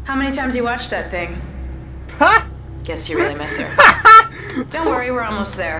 How many times you watched that thing? Ha! Guess you really miss her. Don't worry, we're almost there.